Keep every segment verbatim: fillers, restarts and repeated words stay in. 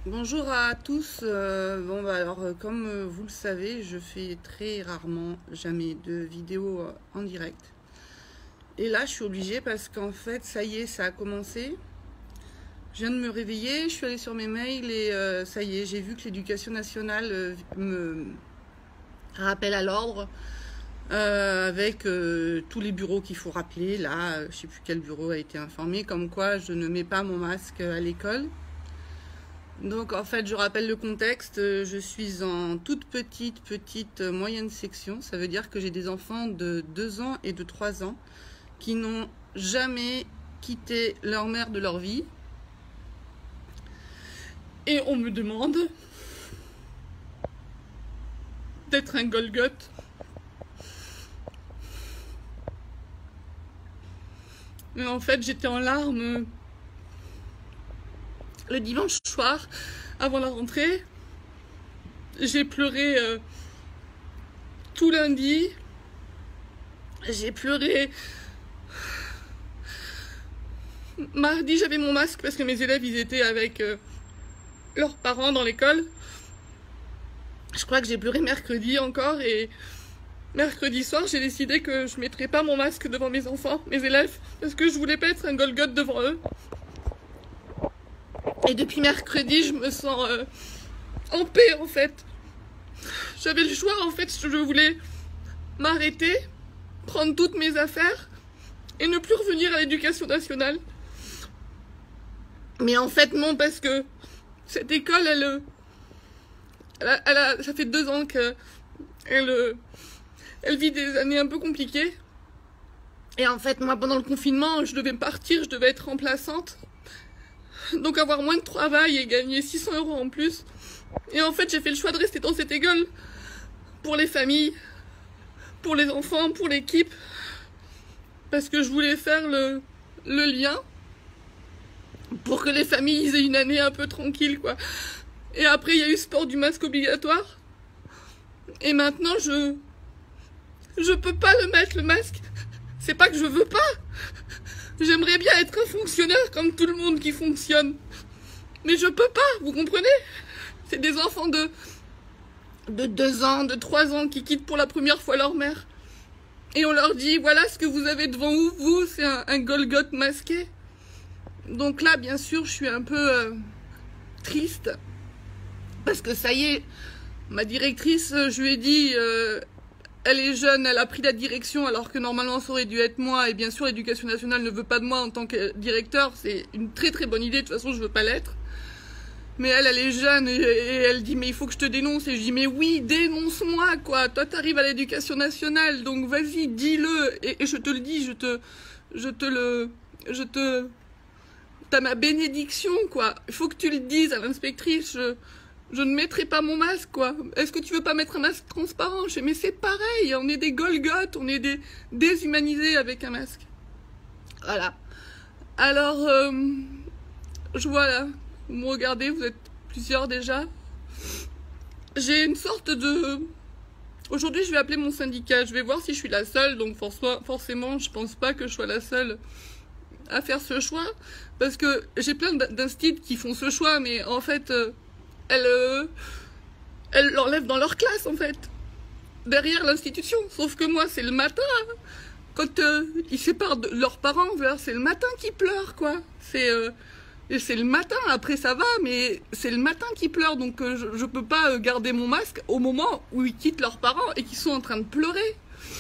Bonjour à tous. Euh, bon bah alors euh, comme euh, vous le savez, je fais très rarement, jamais de vidéos euh, en direct. Et là, je suis obligée parce qu'en fait, ça y est, ça a commencé. Je viens de me réveiller, je suis allée sur mes mails et euh, ça y est, j'ai vu que l'éducation nationale euh, me rappelle à l'ordre euh, avec euh, tous les bureaux qu'il faut rappeler. Là, je sais plus quel bureau a été informé, comme quoi je ne mets pas mon masque à l'école. Donc en fait, je rappelle le contexte, je suis en toute petite, petite, moyenne section. Ça veut dire que j'ai des enfants de deux ans et de trois ans qui n'ont jamais quitté leur mère de leur vie. Et on me demande d'être un Golgoth. Mais en fait, j'étais en larmes le dimanche soir, avant la rentrée. J'ai pleuré euh, tout lundi. J'ai pleuré mardi, j'avais mon masque parce que mes élèves, ils étaient avec euh, leurs parents dans l'école. Je crois que j'ai pleuré mercredi encore et mercredi soir, j'ai décidé que je ne mettrais pas mon masque devant mes enfants, mes élèves, parce que je voulais pas être un Golgoth devant eux. Et depuis mercredi, je me sens euh, en paix, en fait. J'avais le choix, en fait, je voulais m'arrêter, prendre toutes mes affaires et ne plus revenir à l'éducation nationale. Mais en fait, non, parce que cette école, elle, elle, a, elle a, ça fait deux ans qu'elle elle, elle vit des années un peu compliquées. Et en fait, moi, pendant le confinement, je devais partir, je devais être remplaçante. Donc avoir moins de travail et gagner six cents euros en plus. Et en fait, j'ai fait le choix de rester dans cette école pour les familles, pour les enfants, pour l'équipe. Parce que je voulais faire le, le lien pour que les familles aient une année un peu tranquille, quoi. Et après, il y a eu ce port du masque obligatoire. Et maintenant, je... Je peux pas le mettre, le masque. C'est pas que je veux pas. J'aimerais bien être un fonctionnaire comme tout le monde qui fonctionne. Mais je peux pas, vous comprenez? C'est des enfants de, de deux ans, de trois ans qui quittent pour la première fois leur mère. Et on leur dit, voilà ce que vous avez devant vous, vous, c'est un, un Golgoth masqué. Donc là, bien sûr, je suis un peu euh, triste. Parce que ça y est, ma directrice, je lui ai dit... Euh, elle est jeune, elle a pris la direction alors que normalement ça aurait dû être moi. Et bien sûr, l'éducation nationale ne veut pas de moi en tant que directeur. C'est une très très bonne idée, de toute façon je veux pas l'être. Mais elle, elle est jeune et, et elle dit mais il faut que je te dénonce. Et je dis mais oui, dénonce-moi quoi. Toi t'arrives à l'éducation nationale, donc vas-y, dis-le. Et, et je te le dis, je te... Je te le... Je te... T'as ma bénédiction quoi. Il faut que tu le dises à l'inspectrice. Je... Je ne mettrai pas mon masque, quoi. Est-ce que tu veux pas mettre un masque transparent? Je dis, mais c'est pareil, on est des Golgoths, on est des déshumanisés avec un masque. Voilà. Alors, euh, je vois là, vous me regardez, vous êtes plusieurs déjà. J'ai une sorte de... Aujourd'hui, je vais appeler mon syndicat, je vais voir si je suis la seule, donc forcément, je pense pas que je sois la seule à faire ce choix, parce que j'ai plein d'instits qui font ce choix, mais en fait... Euh, Elle, euh, elle l'enlève dans leur classe, en fait, derrière l'institution. Sauf que moi, c'est le matin, hein. Quand euh, ils séparent de leurs parents, c'est le matin qu'ils pleurent, quoi. C'est euh, c'est le matin, après ça va, mais c'est le matin qu'ils pleurent. Donc euh, je, je peux pas garder mon masque au moment où ils quittent leurs parents et qu'ils sont en train de pleurer.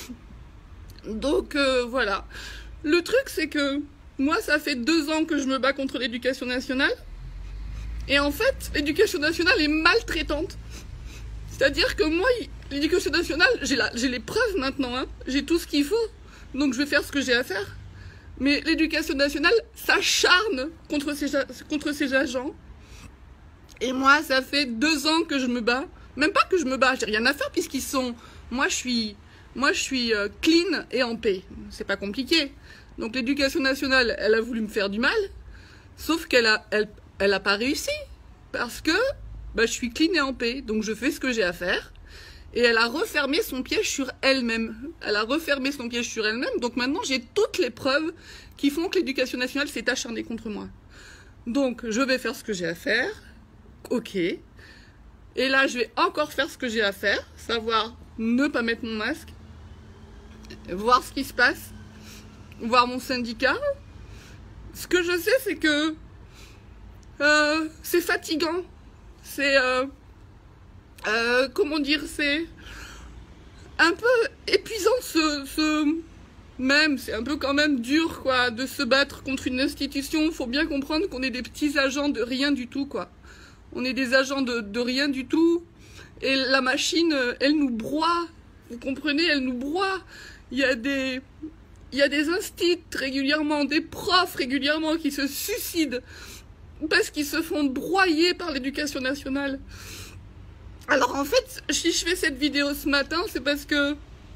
Donc euh, voilà. Le truc, c'est que moi, ça fait deux ans que je me bats contre l'éducation nationale. Et en fait, l'éducation nationale est maltraitante. C'est-à-dire que moi, l'éducation nationale, j'ai les preuves maintenant, hein. J'ai tout ce qu'il faut, donc je vais faire ce que j'ai à faire. Mais l'éducation nationale s'acharne contre ces, contre ces agents. Et moi, ça fait deux ans que je me bats. Même pas que je me bats, j'ai rien à faire puisqu'ils sont... Moi, je suis, moi, je suis euh, clean et en paix. C'est pas compliqué. Donc l'éducation nationale, elle a voulu me faire du mal, sauf qu'elle a... Elle, Elle n'a pas réussi, parce que bah, je suis clean et en paix, donc je fais ce que j'ai à faire. Et elle a refermé son piège sur elle-même. Elle a refermé son piège sur elle-même, donc maintenant j'ai toutes les preuves qui font que l'éducation nationale s'est acharnée contre moi. Donc je vais faire ce que j'ai à faire, ok. Et là, je vais encore faire ce que j'ai à faire, savoir ne pas mettre mon masque, voir ce qui se passe, voir mon syndicat. Ce que je sais, c'est que euh, c'est fatigant. C'est, euh, euh, comment dire, c'est un peu épuisant ce, ce même, c'est un peu quand même dur, quoi, de se battre contre une institution. Faut bien comprendre qu'on est des petits agents de rien du tout, quoi. On est des agents de, de rien du tout. Et la machine, elle nous broie. Vous comprenez, elle nous broie. Il y a des, il y a des instits régulièrement, des profs régulièrement qui se suicident parce qu'ils se font broyer par l'éducation nationale. Alors en fait, si je fais cette vidéo ce matin, c'est parce que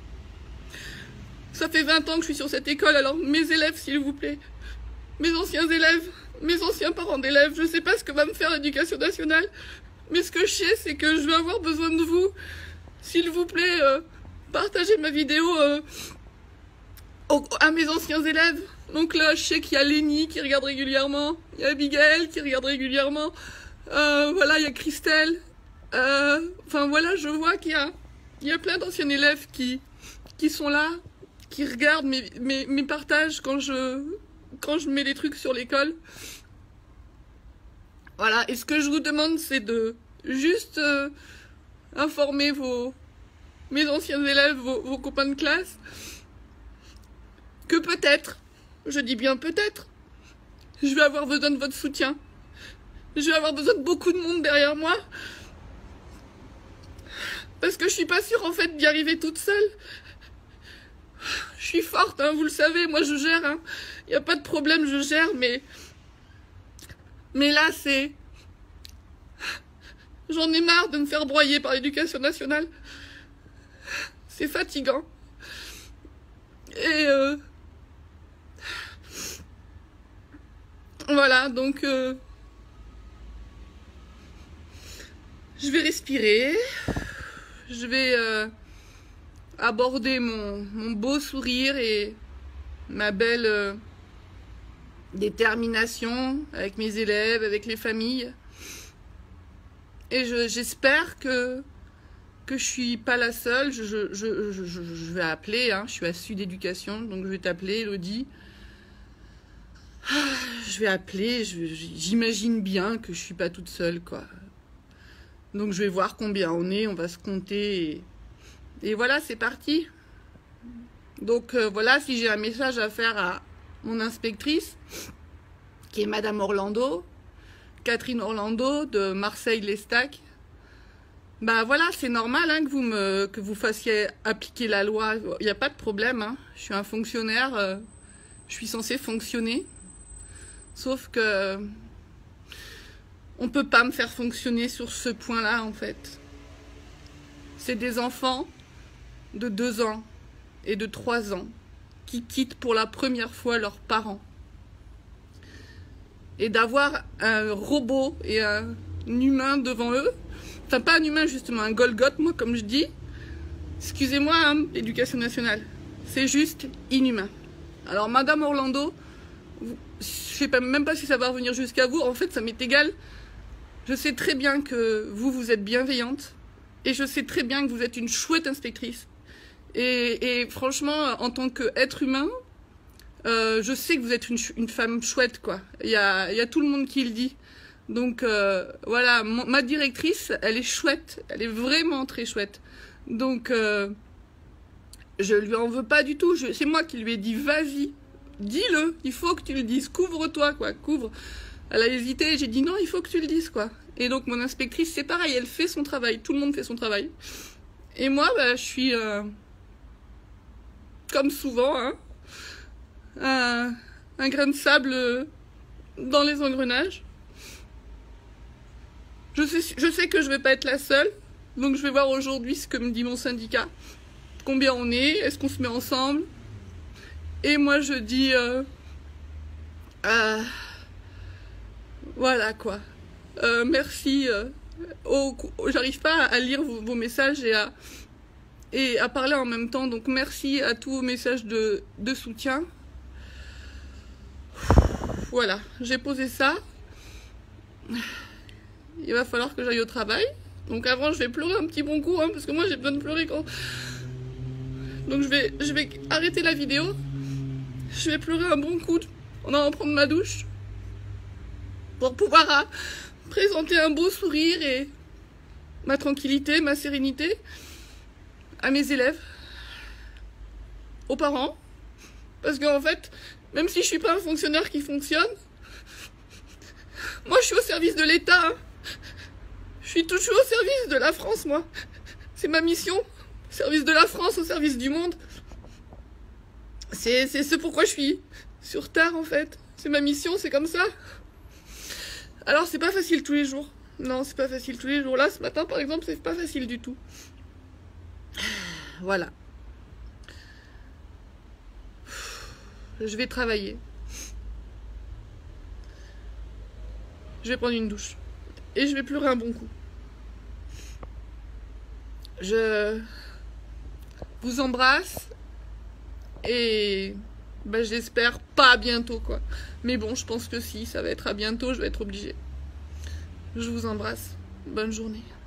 ça fait vingt ans que je suis sur cette école. Alors mes élèves, s'il vous plaît, mes anciens élèves, mes anciens parents d'élèves, je sais pas ce que va me faire l'éducation nationale, mais ce que je sais, c'est que je vais avoir besoin de vous. S'il vous plaît, euh, partagez ma vidéo euh, au, à mes anciens élèves. Donc là, je sais qu'il y a Lénie qui regarde régulièrement, il y a Abigail qui regarde régulièrement, euh, voilà, il y a Christelle. Euh, enfin voilà, je vois qu'il y a, il y a plein d'anciens élèves qui, qui sont là, qui regardent mes, mes, mes partages quand je, quand je mets des trucs sur l'école. Voilà, et ce que je vous demande, c'est de juste euh, informer vos, mes anciens élèves, vos, vos copains de classe, que peut-être, je dis bien peut-être, je vais avoir besoin de votre soutien. Je vais avoir besoin de beaucoup de monde derrière moi. Parce que je suis pas sûre en fait d'y arriver toute seule. Je suis forte, hein, vous le savez, moi je gère, hein. Y a pas de problème, je gère, mais... Mais là c'est... J'en ai marre de me faire broyer par l'éducation nationale. C'est fatigant. Et euh... voilà, donc... Euh... Je vais respirer. Je vais euh, aborder mon, mon beau sourire et ma belle euh, détermination avec mes élèves, avec les familles. Et je, j'espère que, que je suis pas la seule. Je, je, je, je, je vais appeler, hein, je suis à Sud Éducation, donc je vais t'appeler, Elodie. Je vais appeler, je, j'imagine bien que je suis pas toute seule, quoi. Donc je vais voir combien on est, on va se compter. Et, et voilà, c'est parti. Donc euh, voilà, si j'ai un message à faire à mon inspectrice, qui est Madame Orlando, Catherine Orlando de Marseille-Lestac. Bah voilà, c'est normal hein, que, vous me, que vous fassiez appliquer la loi. Il n'y a pas de problème. Hein. Je suis un fonctionnaire, euh, je suis censée fonctionner. Sauf que... on peut pas me faire fonctionner sur ce point-là, en fait. C'est des enfants de deux ans et de trois ans qui quittent pour la première fois leurs parents. Et d'avoir un robot et un humain devant eux, enfin pas un humain justement, un Golgoth, moi comme je dis, excusez-moi, hein, l'éducation nationale, c'est juste inhumain. Alors Madame Orlando, vous, je sais pas, même pas si ça va revenir jusqu'à vous, en fait ça m'est égal. Je sais très bien que vous, vous êtes bienveillante et je sais très bien que vous êtes une chouette inspectrice. Et, et franchement, en tant qu'être humain, euh, je sais que vous êtes une, une femme chouette, quoi. Il y a, y a tout le monde qui le dit. Donc euh, voilà, mon, ma directrice, elle est chouette, elle est vraiment très chouette. Donc euh, je lui en veux pas du tout. C'est moi qui lui ai dit, vas-y, dis-le, il faut que tu le dises, couvre-toi, quoi, couvre. Elle a hésité, j'ai dit non, il faut que tu le dises, quoi. Et donc mon inspectrice, c'est pareil, elle fait son travail, tout le monde fait son travail. Et moi, bah, je suis, euh, comme souvent, hein, un, un grain de sable dans les engrenages. Je sais, je sais que je vais pas être la seule, donc je vais voir aujourd'hui ce que me dit mon syndicat. Combien on est, est-ce qu'on se met ensemble? Et moi je dis... Euh, euh, voilà quoi. Euh, merci. Euh, oh, j'arrive pas à lire vos, vos messages et à, et à parler en même temps. Donc merci à tous vos messages de, de soutien. Voilà, j'ai posé ça. il va falloir que j'aille au travail. Donc avant, je vais pleurer un petit bon coup, hein, parce que moi, j'ai besoin de pleurer quand... Donc je vais, je vais arrêter la vidéo. Je vais pleurer un bon coup en allant prendre ma douche. Pour pouvoir à, présenter un beau sourire et ma tranquillité, ma sérénité à mes élèves, aux parents. Parce qu'en fait, même si je suis pas un fonctionnaire qui fonctionne, moi je suis au service de l'État. Hein. Je suis toujours au service de la France, moi. C'est ma mission. Au service de la France, au service du monde. C'est ce pourquoi je suis sur Terre, en fait. C'est ma mission, c'est comme ça. Alors, c'est pas facile tous les jours. Non, c'est pas facile tous les jours. Là, ce matin, par exemple, c'est pas facile du tout. Voilà. Je vais travailler. Je vais prendre une douche. Et je vais pleurer un bon coup. Je vous embrasse. Et ben, j'espère pas bientôt, quoi. Mais bon, je pense que si, ça va être à bientôt, je vais être obligée. Je vous embrasse. Bonne journée.